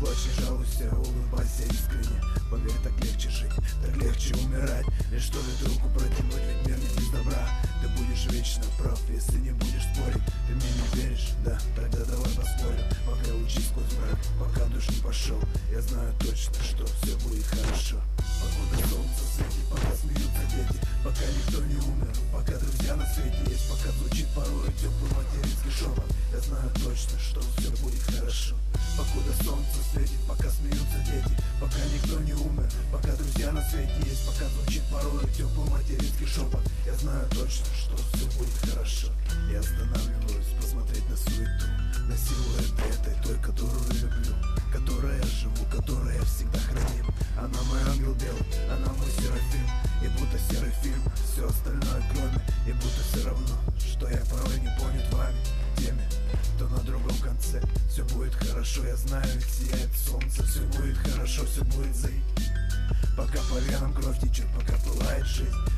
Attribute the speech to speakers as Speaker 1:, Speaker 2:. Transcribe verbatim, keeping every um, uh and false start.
Speaker 1: плачь, не жалуйся, улыбайся искренне. Поверь, так легче жить, так легче умирать. Лишь стоит руку протянуть, ведь мир не без добра. Ты будешь вечно прав, если не будешь спорить. Ты мне не веришь? Да, тогда давай поспорим. Пока учись сквозь мрак, пока душ не пошел. Я знаю точно, что все будет хорошо. Покуда солнце светит, пока смеются дети, пока никто не умер, пока друзья на свете есть, пока звучит порой теплый материнский шепот. Я знаю точно, что все будет хорошо. Покуда солнце светит, пока смеются дети, пока никто не умер, пока друзья на свете есть, пока звучит порой теплый материнский шепот. Я знаю точно, что все будет хорошо. Я останавливаюсь посмотреть на суету, на силуэты этой той, которую люблю, которой я живу, которой я всегда храним. Она мой ангел белый, она мой серафим. И будто серый фильм, все остальное кроме. И будто все равно, что я порой не понят вами, теми, кто на другом конце. Все будет хорошо, я знаю, ведь сияет солнце. Все будет хорошо, все будет зай. Пока по венам кровь течет, пока пылает жизнь.